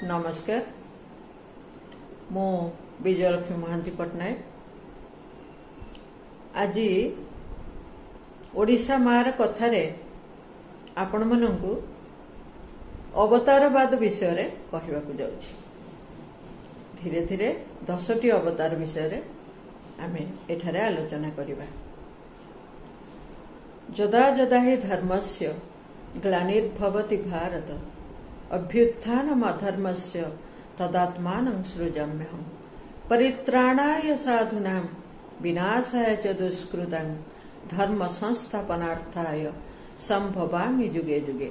नमस्कार मो विजयलक्ष्मी महांती पट्टनायक आज ओडिशा मार कथारे आपण मानकु अवतारवाद विषय रे कहवाकु जाउछि। धीरे धीरे 10टी अवतार विषय रे आमे एठारे आलोचना करिबा। जदा जदा हि धर्मस्य ग्लानिर्भवति भारत अभ्युत्थानम् अधर्मस्य तदात्मानं सृजाम्यहम् परित्राणाय साधूनां विनाशाय च दुष्कृतां धर्म संस्थापनार्थाय संभवामि जुगे जुगे।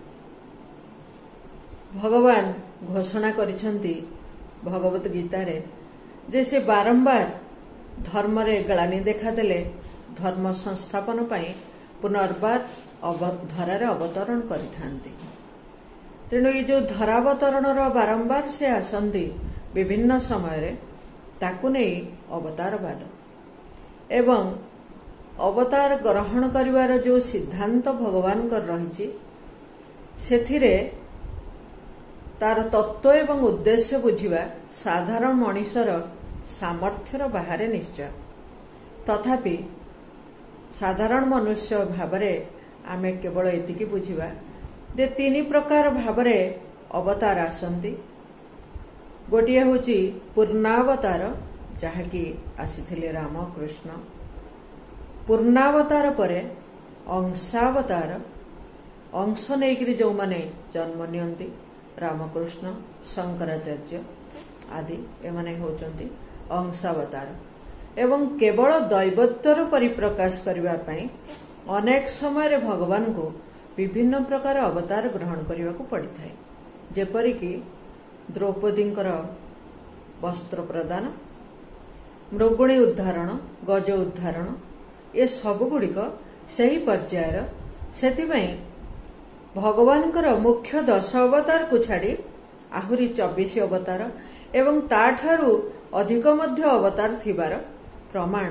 भगवान घोषणा करिसंती भगवत गीता रे जे से बारंबार धर्म रे ग्लानि देखा देले धर्म संस्थापन पई पुनर्बार धरारे अवतरण करिथांती। तेणु ये जो धरावतरण बारंबार से आसंती विभिन्न समय रे ताकु नहीं अवतारवाद एवं अवतार ग्रहण करिवार जो सिद्धांत भगवान कर रही सेथिरे तार तत्व एवं उद्देश्य बुझिबा साधारण मनुष्यर सामर्थ्यर बाहरे निश्चय। तथापि साधारण मनुष्य भावरे आमे केवल एतिकी बुझिबा जे 3 प्रकार भावरे अवतार आसंती। गोटिए होची पूर्णावतार जहाँकि आसीथिले राम कृष्ण। पूर्णावतार परे अंशावतार अंश नेइकरी जो माने जन्म नियंती रामकृष्ण शंकराचार्य आदि एमाने होचंती अंशावतार। एवं केवल दैवत्वर परिप्रकाश करिबा पई अनेक समय रे भगवान को विभिन्न प्रकार अवतार ग्रहण करने को पड़ी था। जेपरिकी द्रौपदींकर वस्त्र प्रदान मृगुणी उद्धारण गज उद्धारण ये सबुगुड़िक सही पर्यायर। सेथिबाई भगवानकर मुख्य 10 अवतार को छाड़ी आहुरी 24 अवतार एवं ताठारु अधिक मध्य अवतार थिबार प्रमाण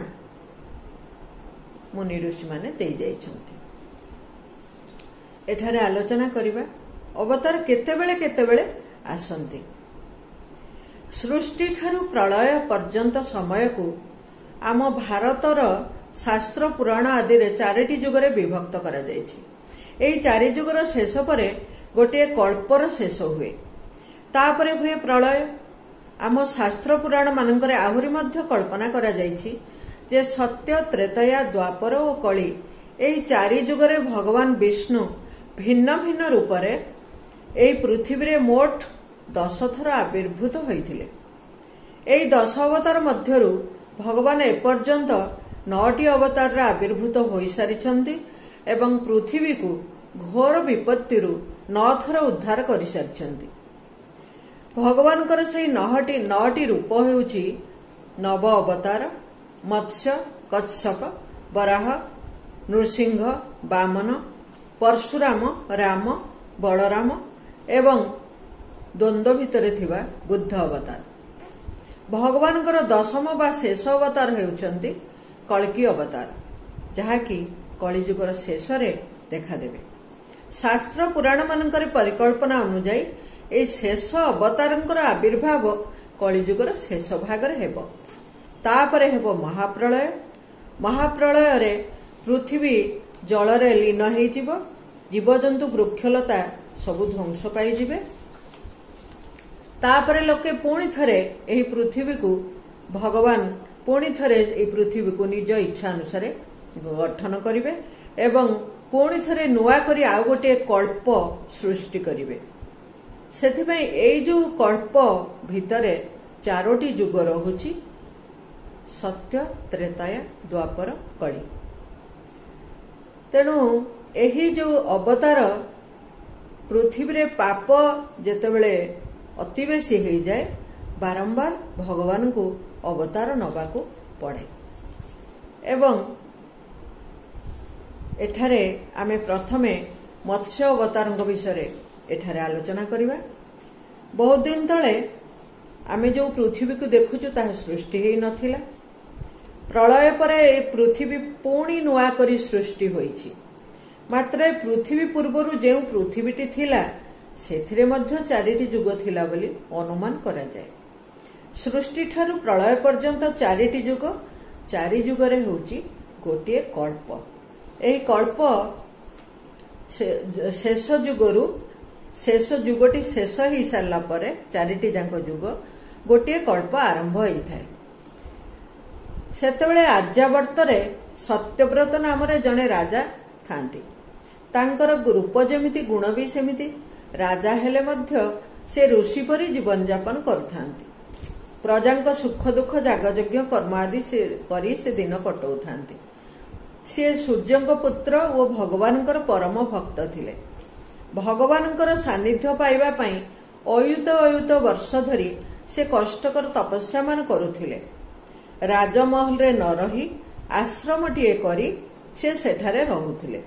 मुनि ऋषि माने दे जाइछन्ति। एठारे आलोचना करिबा अवतार केतेबेले आसंती। सृष्टि ठारू प्रलय पर्यंत समय को आम भारतर शास्त्र पुराण आदि रे 4टी जुगरे विभक्त करा जायछि। एई 4 जुगर शेष परे गोटे कल्पर शेष हुए तापरे हुए प्रलय। आम शास्त्र पुराण मानकरे आहुरी मध्य कल्पना करा जायछि जे सत्य त्रेतया द्वापर और कली एई 4 जुगरे भगवान विष्णु भिन्न भिन्न रूपरे एई पृथ्वी रे मोट 10 थर आविर्भूत होइथिले। एई 10 अवतार मध्यरु भगवान एपर्यंत 9टी अवतार रे आविर्भूत होई सारिछन्ति एवं पृथ्वी को घोर विपत्ति 9 थर उद्धार करि सारिछन्ति। भगवानकर सेई 9टी रूप हेउछि नव अवतार मत्स्य कच्छप वराह नृसिंह वामन परशुराम राम बलराम एवं द्वंद्व भितरे थिबा बुद्ध अवतार। भगवानकर 10म बा शेष अवतार हेउचंती कल्की अवतार जहाँकि कलिजुगर शेष रे देखा देबे। शास्त्र पुराण मानकर परिकल्पना अनुसार ए शेष अवतारंकर आविर्भाव कलिजुगर शेष भागरे हेबो। तापरे हेबो महाप्रलय। महाप्रलय रे पृथ्वी जल रे लीन हेइ जिवो जीवजंतु वृक्षलता सबु ध्वंस पाई जिवे। तापरे लोके पुणी थरे एही पृथ्वी को भगवान पुणी थरे एही पृथ्वी को निज इच्छा अनुसार गठन करिवे एवं पुणी थरे नुआ करी आउ गोटे कल्प सृष्टि करिवे। सेथिबाई एई जो कल्प भितरे 4टी जुग रहुछि सत्य त्रेताया द्वापर कली। तेणु एही जो अवतार पृथ्वी रे पाप जेतेबेले अति बेसी हो जाए बारंबार भगवान को अवतार नबाकू पड़े। एवं एठारे आमे प्रथमे मत्स्य अवतार विषय एठारे आलोचना करिबा। बहुत दिन तले आमे जो पृथ्वी को देखुचु ताहा सृष्टि हेइ नथिला। प्रलय परे पृथ्वी पुणी नुआ करी सृष्टि होइछि। मात्र पृथ्वी पूर्वरु जे पृथ्वीटी थिला ସେଥିରେ ମଧ୍ୟ 4ଟି ଯୁଗ ଥିଲା ବୋଲି ଅନୁମାନ କରାଯାଏ। ସୃଷ୍ଟି ଠାରୁ ପ୍ରଳୟ ପର୍ଯ୍ୟନ୍ତ 4ଟି ଯୁଗ, 4 ଯୁଗରେ ହେଉଛି ଗୋଟିଏ କଳ୍ପ। ଏହି କଳ୍ପ ଶେଷ ଯୁଗଟି ଶେଷ ହେଇ ସାରିଲା ପରେ 4ଟି ଯାକ ଯୁଗ ଗୋଟିଏ କଳ୍ପ ଆରମ୍ଭ ହୋଇଥାଏ। ସେତେବେଳେ ଆର୍ଯ୍ୟାବର୍ତ୍ତରେ ସତ୍ୟବ୍ରତ ନାମରେ ଜଣେ ରାଜା ଥାନ୍ତି। ତାଙ୍କର ରୂପ ଯେମିତି ଗୁଣ ବି ସେମିତି। ରାଜା ହେଲେ ମଧ୍ୟ ସେ ଋଷି ପରି ଜୀବନଯାପନ କରୁଥାନ୍ତି। ପ୍ରଜାଙ୍କ ସୁଖ ଦୁଃଖ ଯାଗଯଜ୍ଞ କର୍ମ ଆଦି କରି ସେ ଦିନ କଟାଉଥାନ୍ତି। ସେ ସୂର୍ଯ୍ୟଙ୍କ ପୁତ୍ର ଓ ଭଗବାନଙ୍କର ପରମ ଭକ୍ତ ଥିଲେ। ଭଗବାନଙ୍କର ସାନ୍ନିଧ୍ୟ ପାଇବା ପାଇଁ ଅୟୁତ ବର୍ଷ ଧରି ସେ କଷ୍ଟକର ତପସ୍ୟାମାନ କରୁଥିଲେ। ରାଜମହଲରେ ନ ରହି ଆଶ୍ରମଟିଏ କରି ସେ ସେଠାରେ ରହୁଥିଲେ।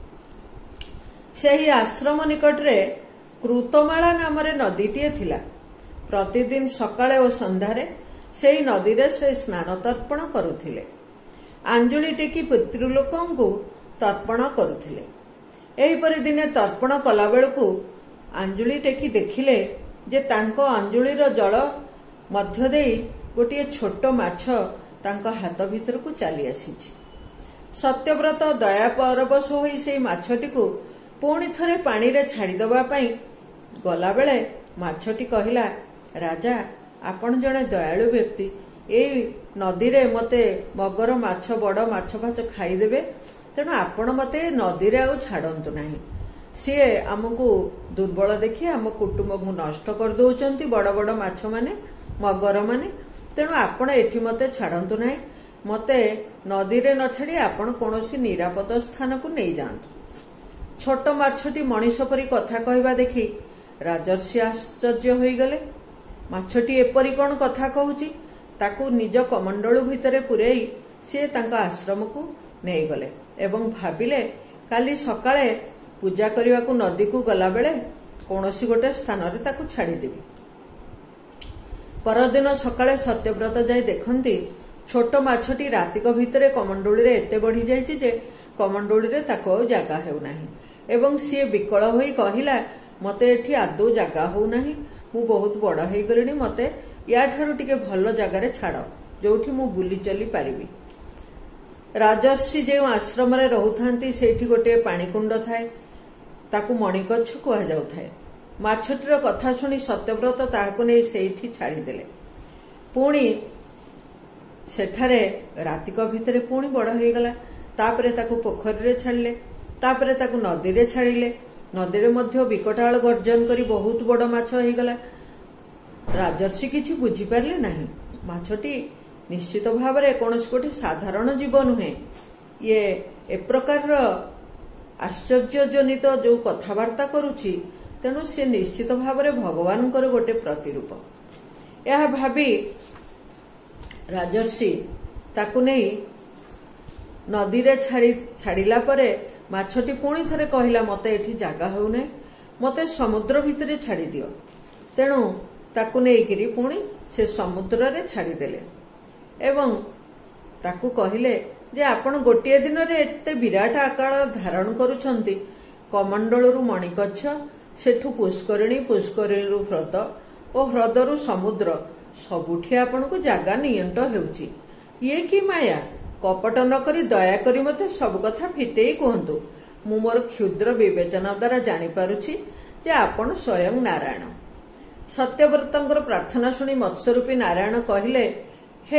ସେହି ଆଶ୍ରମ ନିକଟରେ କୃତମାଳା ନାମରେ ନଦୀଟିଏ ଥିଲା। ପ୍ରତିଦିନ ସକାଳେ ଓ ସନ୍ଧ୍ୟାରେ ସେହି ନଦୀରେ ସେ ସ୍ନାନ ତର୍ପଣ କରୁଥିଲେ। ଆଞ୍ଜୁଳି ଟେକି ପିତୃଲୋକଙ୍କୁ ତର୍ପଣ କରୁଥିଲେ। ଏହିପରି ଦିନେ ତର୍ପଣ କଲାବେଳକୁ ଆଞ୍ଜୁଳି ଟେକି ଦେଖିଲେ ଯେ ତାଙ୍କ ଆଞ୍ଜୁଳିର ଜଳ ମଧ୍ୟ ଦେଇ ଗୋଟିଏ ଛୋଟ ମାଛ ତାଙ୍କ ହାତ ଭିତରକୁ ଚାଲି ଆସିଛି। ସତ୍ୟବ୍ରତ ଦୟା ପରବଶ ହୋଇ ସେହି ମାଛଟିକୁ ପୁଣି ଥରେ ପାଣିରେ ଛାଡ଼ିଦେବା ପାଇଁ ଗଲାବେଳେ ମାଛଟି କହିଲା, ରାଜା, ଆପଣ ଜଣେ ଦୟାଳୁ ବ୍ୟକ୍ତି। ଏଇ ନଦୀରେ ମୋତେ ମଗର ମାଛ ବଡ଼ ମାଛ ଫାଛ ଖାଇଦେବେ, ତେଣୁ ଆପଣ ମୋତେ ନଦୀରେ ଆଉ ଛାଡ଼ନ୍ତୁ ନାହିଁ। ସିଏ ଆମକୁ ଦୁର୍ବଳ ଦେଖି ଆମ କୁଟୁମ୍ବକୁ ନଷ୍ଟ କରିଦେଉଛନ୍ତି, ବଡ଼ ବଡ଼ ମାଛମାନେ, ମଗରମାନେ। ତେଣୁ ଆପଣ ଏଠି ମୋତେ ଛାଡ଼ନ୍ତୁ ନାହିଁ। ମୋତେ ନଦୀରେ ନ ଛାଡ଼ି ଆପଣ କୌଣସି ନିରାପଦ ସ୍ଥାନକୁ ନେଇଯାଆନ୍ତୁ। ଛୋଟ ମାଛଟି ମଣିଷ ପରି କଥା କହିବା ଦେଖି ରାଜର୍ଷି ଆଶ୍ଚର୍ଯ୍ୟ ହୋଇଗଲେ। ମାଛଟି ଏପରି କ'ଣ କଥା କହୁଛି? ତାକୁ ନିଜ କମଣ୍ଡଳୁ ଭିତରେ ପୂରେଇ ସିଏ ତାଙ୍କ ଆଶ୍ରମକୁ ନେଇଗଲେ ଏବଂ ଭାବିଲେ କାଲି ସକାଳେ ପୂଜା କରିବାକୁ ନଦୀକୁ ଗଲାବେଳେ କୌଣସି ଗୋଟେ ସ୍ଥାନରେ ତାକୁ ଛାଡ଼ିଦେବି। ପରଦିନ ସକାଳେ ସତ୍ୟବ୍ରତ ଯାଇ ଦେଖନ୍ତି ଛୋଟ ମାଛଟି ରାତିକ ଭିତରେ କମଣ୍ଡଳୁରେ ଏତେ ବଢ଼ିଯାଇଛି ଯେ କମଣ୍ଡଳୁରେ ତାକୁ ଆଉ ଜାଗା ହେଉନାହିଁ ଏବଂ ସିଏ ବିକଳ ହୋଇ କହିଲା, ମୋତେ ଏଠି ଆଦୌ ଜାଗା ହେଉନାହିଁ। ମୁଁ ବହୁତ ବଡ଼ ହେଇଗଲିଣି। ମୋତେ ୟାଠାରୁ ଟିକେ ଭଲ ଜାଗାରେ ଛାଡ଼, ଯୋଉଠି ମୁଁ ବୁଲି ଚାଲି ପାରିବି। ରାଜର୍ଷି ଯେଉଁ ଆଶ୍ରମରେ ରହୁଥାନ୍ତି ସେଇଠି ଗୋଟିଏ ପାଣିକୁଣ୍ଡ ଥାଏ। ତାକୁ ମଣିକଚ୍ଛ କୁହାଯାଉଥାଏ। ମାଛଟିର କଥା ଶୁଣି ସତ୍ୟବ୍ରତ ତାହାକୁ ନେଇ ସେଇଠି ଛାଡ଼ିଦେଲେ। ପୁଣି ସେଠାରେ ରାତିକ ଭିତରେ ପୁଣି ବଡ଼ ହେଇଗଲା। ତାପରେ ତାକୁ ପୋଖରୀରେ ଛାଡ଼ିଲେ, ତାପରେ ତାକୁ ନଦୀରେ ଛାଡ଼ିଲେ। ନଦୀରେ ମଧ୍ୟ ବିକଟାଳ ଗର୍ଜନ କରି ବହୁତ ବଡ଼ ମାଛ ହେଇଗଲା। ରାଜର୍ଷି କିଛି ବୁଝିପାରିଲେ ନାହିଁ। ମାଛଟି ନିଶ୍ଚିତ ଭାବରେ କୌଣସି ଗୋଟିଏ ସାଧାରଣ ଜୀବ ନୁହେଁ। ଇଏ ଏ ପ୍ରକାରର ଆଶ୍ଚର୍ଯ୍ୟଜନିତ ଯେଉଁ କଥାବାର୍ତ୍ତା କରୁଛି, ତେଣୁ ସେ ନିଶ୍ଚିତ ଭାବରେ ଭଗବାନଙ୍କର ଗୋଟେ ପ୍ରତିରୂପ। ଏହା ଭାବି ରାଜର୍ଷି ତାକୁ ନେଇ ନଦୀରେ ଛାଡ଼ିଲା ପରେ ମାଛଟି ପୁଣି ଥରେ କହିଲା, ମୋତେ ଏଠି ଜାଗା ହେଉନାହିଁ, ମୋତେ ସମୁଦ୍ର ଭିତରେ ଛାଡ଼ିଦିଅ। ତେଣୁ ତାକୁ ନେଇକରି ପୁଣି ସେ ସମୁଦ୍ରରେ ଛାଡ଼ିଦେଲେ ଏବଂ ତାକୁ କହିଲେ ଯେ ଆପଣ ଗୋଟିଏ ଦିନରେ ଏତେ ବିରାଟ ଆକାର ଧାରଣ କରୁଛନ୍ତି। କମଣ୍ଡଳରୁ ମଣିକଚ୍ଛ, ସେଠୁ ପୁଷ୍କରିଣୀ, ପୁଷ୍କରିଣୀରୁ ହ୍ରଦ ଓ ହ୍ରଦରୁ ସମୁଦ୍ର, ସବୁଠି ଆପଣଙ୍କୁ ଜାଗା ନିଅଣ୍ଟ ହେଉଛି। ଇଏ କି ମାୟା? କପଟ ନ କରି ଦୟାକରି ମୋତେ ସବୁ କଥା ଫିଟେଇ କୁହନ୍ତୁ। ମୁଁ ମୋର କ୍ଷୁଦ୍ର ବିବେଚନା ଦ୍ୱାରା ଜାଣିପାରୁଛି ଯେ ଆପଣ ସ୍ୱୟଂ ନାରାୟଣ। ସତ୍ୟବ୍ରତଙ୍କର ପ୍ରାର୍ଥନା ଶୁଣି ମତ୍ସ୍ୟରୂପୀ ନାରାୟଣ କହିଲେ, ହେ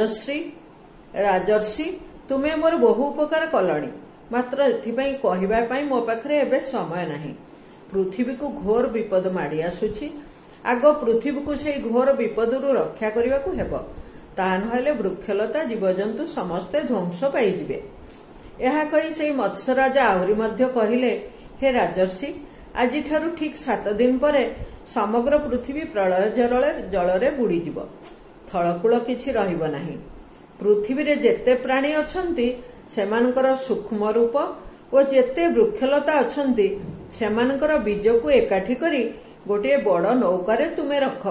ରାଜର୍ଷି, ତୁମେ ମୋର ବହୁ ଉପକାର କଲଣି, ମାତ୍ର ଏଥିପାଇଁ କହିବା ପାଇଁ ମୋ ପାଖରେ ଏବେ ସମୟ ନାହିଁ। ପୃଥିବୀକୁ ଘୋର ବିପଦ ମାଡ଼ି ଆସୁଛି। ଆଗ ପୃଥିବୀକୁ ସେହି ଘୋର ବିପଦରୁ ରକ୍ଷା କରିବାକୁ ହେବ। ତାହା ନହେଲେ ବୃକ୍ଷଲତା, ଜୀବଜନ୍ତୁ ସମସ୍ତେ ଧ୍ୱଂସ ପାଇଯିବେ। ଏହା କହି ସେହି ମତ୍ସ୍ୟରାଜା ଆହୁରି ମଧ୍ୟ କହିଲେ, ହେ ରାଜର୍ଷି, ଆଜିଠାରୁ ଠିକ୍ 7 ଦିନ ପରେ ସମଗ୍ର ପୃଥିବୀ ପ୍ରଳୟ ଜଳରେ ବୁଡ଼ିଯିବ। ଥଳକୂଳ କିଛି ରହିବ ନାହିଁ। ପୃଥିବୀରେ ଯେତେ ପ୍ରାଣୀ ଅଛନ୍ତି ସେମାନଙ୍କର ସୂକ୍ଷ୍ମ ରୂପ ଓ ଯେତେ ବୃକ୍ଷଲତା ଅଛନ୍ତି ସେମାନଙ୍କର ବୀଜକୁ ଏକାଠି କରି ଗୋଟିଏ ବଡ଼ ନୌକାରେ ତୁମେ ରଖ।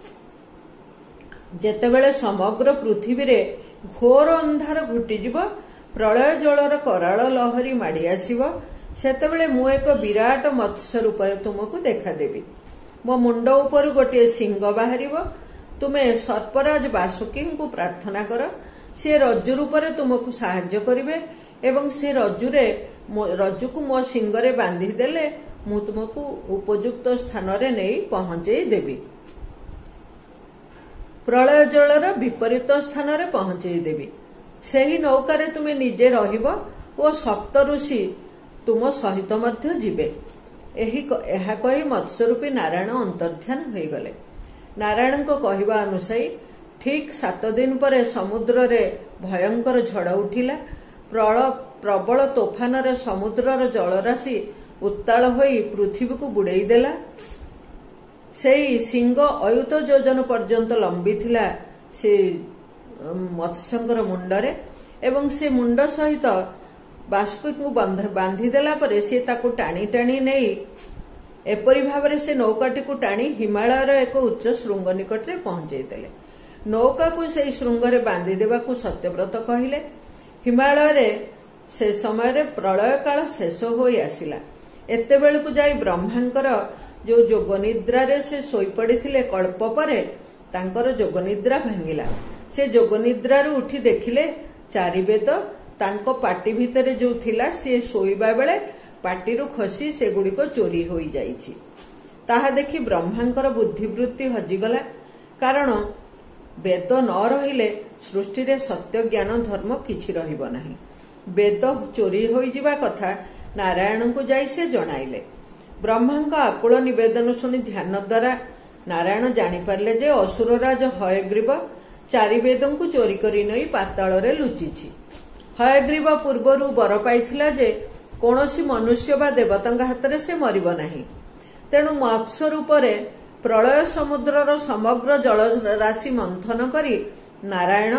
ଯେତେବେଳେ ସମଗ୍ର ପୃଥିବୀରେ ଘୋର ଅନ୍ଧାର ଘୋଟିଯିବ, ପ୍ରଳୟ ଜଳର କରାଳ ଲହରୀ ମାଡ଼ି ଆସିବ, सेतेबेले मु एक विराट मत्स्य रूप तुमको देखादेवी। मो मुंड उपर गोटे सिंह बाहरिबो। तुमे सर्पराज वासुकी को प्रार्थना कर, सी रज्जु रूप तुमको साहाय्य करिवे एवं से रज्जु को मो सिंगरे बांधी देले मु तुमको उपयुक्त स्थान रे नहीं पहुंचई देवी। प्रलय जलर विपरीत स्थान रे पहुंचई देवी। सेही नौकारे तुमे निजे रहिबो और सप्त ऋषि तुम सहित मध्य जीवे। एहा कही मत्स्यरूपी नारायण अंतर्ध्यान हो गले। नारायण को कहवा अनुसायी ठीक 7 दिन पर समुद्र रे भयंकर झड़ उठिला। प्रबल तोफान रे समुद्रर जलराशि उत्ताल होई पृथ्वी को बुड़ेई देला। सेई सिंह अयुत योजन पर्यंत लंबी थिला से मत्स्यंकर मुंडरे एवं से मुंड सहित बाष्पी को बांधी देला परे से ताकू टाणी टाणी नहीं एपरी भाव से नौकाटी को टाणी हिमालयर एक उच्च श्रृंग निकट में पहुंचाई देले। नौका को से श्रृंग रे बांधी देवा को सत्यव्रत कहले। हिमालय से समय प्रलय काल शेष हो आसिला। एते बेल को जाई ब्रह्मांकर जो जोगनिद्रा रे से सोई पड़िथिले कल्प परे तांकर जोगनिद्रा भांगिला। से जोगनिद्रा रू उठी देखिले 4 वेद तांको पाटी भितरे जो थिला से सोईबा बेले पाटी रू खसी से गुडी को चोरी होई जाईछि। ताहा देखि ब्रह्मांकर बुद्धिवृत्ति हजिगला। कारण वेद न रहिले सृष्टि रे सत्य ज्ञान धर्म किछि रहिबो नाही। वेद चोरी होई जिबा कथा नारायण को जाई से जणाइले। ब्रह्मांक आकुल निवेदन सुनी ध्यान द्वारा नारायण जानी पारले जे असुरराज हयग्रीव 4 वेदों को चोरी करी नई पाताल रे लुचिछि। हयग्रीव पूर्वरु बर पाइथिला जे कोनोसी मनुष्य बा देवतांक हाथ से मरिब नाही। तेणु मत्स्य रूपरे प्रलय समुद्रर समग्र जल राशि मंथन करी नारायण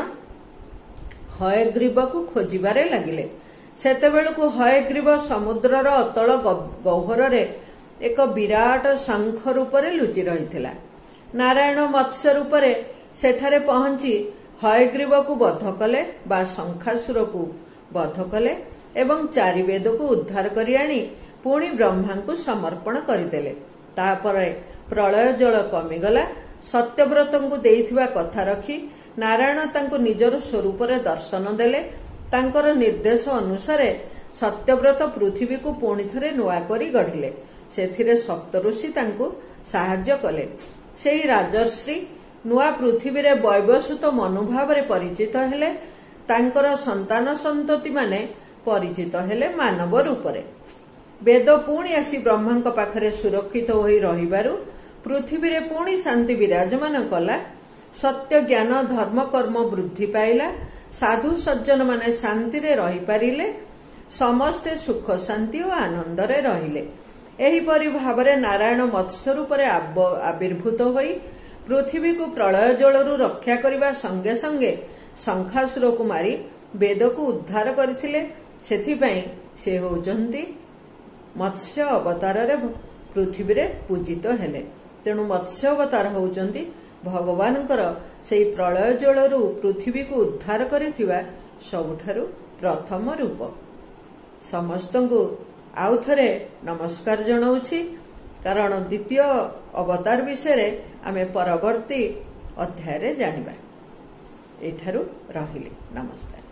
हयग्रीव को खोजिबारे लागिले। सेतेबेलକୁ हयग्रीव समुद्रर अतल गह्वर रे एक विराट शंख रूपरे लुचि रहिथिला। नारायण मत्स्य रूपरे सेठारे पहुंची हयग्रीव को बध कले बा शंखासुर को बध कले एवं 4 वेद को उद्धार करी आनी पुणी ब्रह्मा को समर्पण करदेले। तापरे प्रलय जल कमिगला। सत्यव्रत को देइथिबा कथा रखी नारायण तांको निजर स्वरूप रे दर्शन देले। तांकर निर्देश अनुसार सत्यव्रत पृथ्वी को पुणी थरे नुआ करी गढ़िले। सेथिरे सप्तऋषि तांको साहाय्य कले। सेही राजर्षि नुआ पृथ्वी रे वैवस्वत मनोभाव रे परिचित हेले। तांकर संतान संतति माने परिचित हेले मानव रूपरे। वेद पुणी आसी ब्रह्मांक पाखरे सुरक्षित होई रहिबारु पृथ्वी रे पुणी शांति विराजमान कला। सत्य ज्ञान धर्म कर्म वृद्धि पाइला। साधु सज्जन माने शांति रे रहि पारिले। समस्ते सुख शांति और आनंद रे रहिले। एही परि भावरे नारायण मत्स्य रूपरे आविर्भूत होई पृथ्वी को प्रलय जलरू रक्षा करबा संगे संगे शंखासुर को मारी वेद को उद्धार करथिले। सेथिपई से होजंती मत्स्य अवतार रे पृथ्वी रे पूजित हेले। तेणु मत्स्य अवतार होजंती भगवानकर सेई प्रलय जलरू पृथ्वी को उद्धार करिथिबा सबुठारु प्रथम रूप। समस्तंकु आउ थरे नमस्कार जणाउछि। कारण द्वितीय अवतार विषय आमे परवर्ती अध्याय रे जानिबा। एठारु रहिले नमस्कार।